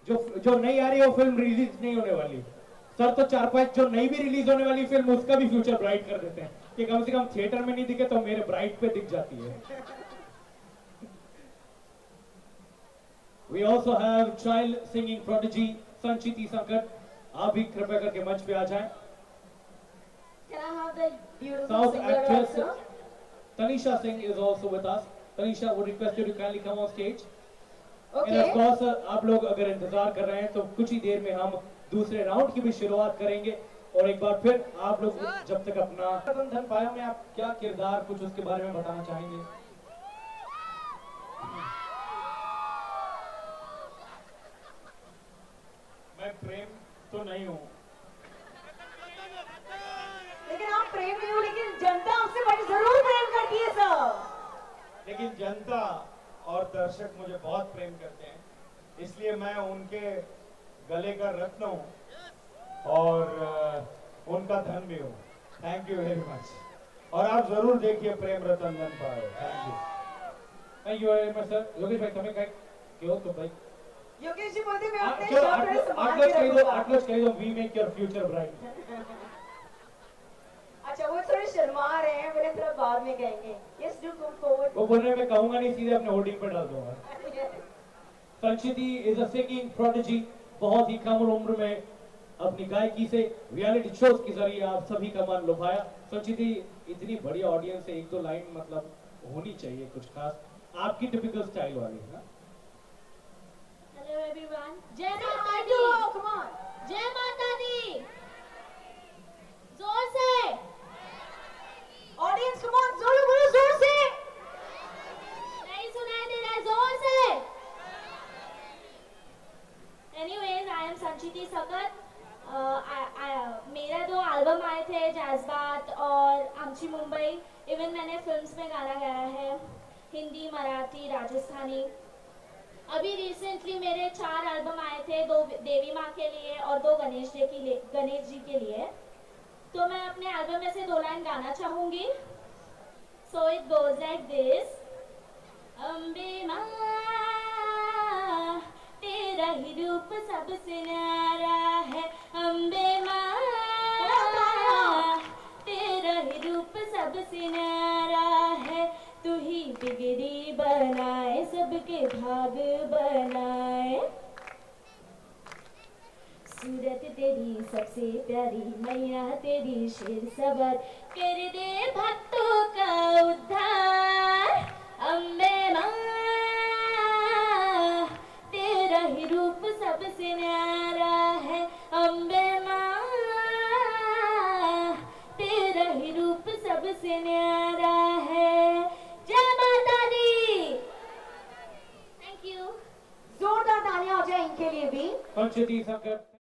जो नई आ रही है वो फिल्म रिलीज नहीं होने वाली सर, तो 4-5 जो नई भी रिलीज होने वाली फिल्म उसका भी फ्यूचर ब्राइट कर देते हैं कि कम से कम थिएटर में नहीं दिखे तो मेरे ब्राइट पे दिख जाती है। We also have child singing prodigy Sanchiti संकट, आप भी कृपया करके मंच पे आ जाएं। Can I have the beautiful South singer actress also? Tanisha Singh is also with us. Tanisha, would request you to kindly come on stage. Okay. And of course, आप लोग अगर इंतजार कर रहे हैं तो कुछ ही देर में हम दूसरे राउंड की भी शुरुआत करेंगे और एक बार फिर आप लोग जब तक अपना धन पाया में आप क्या किरदार कुछ उसके बारे में बताना चाहेंगे? मैं प्रेम तो नहीं हूँ, लेकिन आप प्रेम नहीं हो, लेकिन जनता आपसे बड़ी जरूर प्रेम करती है सर। लेकिन जनता और दर्शक मुझे बहुत प्रेम करते हैं, इसलिए मैं उनके गले का रत्न हूँ और उनका धन भी हूँ। Thank you very much. और आप जरूर देखिए Prem Ratan Dhan Payo. Thank you very much sir. Yogesh भाई તમે કઈ કહો તો ભાઈ। योगेश जी बोलते मैं अपने चलो शब्द में संभाल के रखूंगा। आटलो कह दो we make your future bright. अच्छा वो थोड़े शर्मा रहे हैं, बोले थोड़ा बाद में कहेंगे। Yes do come forward. वो बोल रहे हैं मैं कहूंगा नहीं, सीधे अपने होर्डिंग पे डाल दूंगा। Sanchiti is a singing prodigy, बहुत ही कम उम्र में अपनी गायकी से रियलिटी शोज के जरिए आप सभी का मन लुभाया। संचिति, इतनी बड़ी ऑडियंस से एक दो लाइन मतलब होनी चाहिए कुछ खास, आपकी टिपिकल स्टाइल वाली है ना। हेलो एवरीवन, जय Say माता hi दी। to, come on. जय माता दी। जोर से। Audience come on, जोर बोलो जोर से। नहीं सुनाई दे रहा है, जोर से। Anyways, I am संचिति सकट। मेरा 2 एल्बम आए थे, जज्बात और आमची मुंबई। इवन मैंने फिल्म्स में गाना गाया है, हिंदी, मराठी, राजस्थानी। अभी रिसेंटली मेरे 4 एल्बम आए थे, 2 देवी माँ के लिए और 2 गणेश जी के लिए। तो मैं अपने एल्बम में से 2 लाइन गाना चाहूंगी। So it goes like this. Ambe माँ तेरा ही रूप सबसे न्यारा है, अम्बे माँ तेरा ही रूप सबसे न्यारा है, तू ही बिगड़ी बनाए सबके भाग बनाए। सूरत तेरी सबसे प्यारी, मैया तेरी शेर सवार, कर दे भक्तों का उद्धार। अम्बे माँ तेरा ही रूप सबसे न्यारा है, अम्बे माँ तेरा ही रूप सबसे न्यारा है। जय माता दी। Thank you. जोरदार तालियां हो जाए इनके लिए भी। संचिति संकट।